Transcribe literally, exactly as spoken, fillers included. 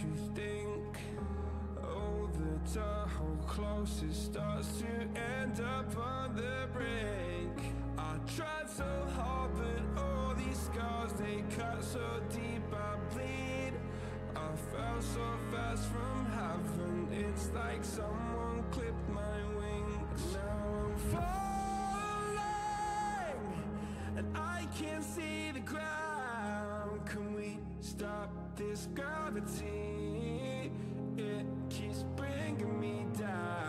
you think? Oh, the door closes, starts to end up on the brink. I tried so hard, but all these scars, they cut so deep I bleed. I fell so fast from heaven, it's like someone clipped my wings. Now I'm falling, and I can't see the ground. Can we stop this gravity? It keeps bringing me down.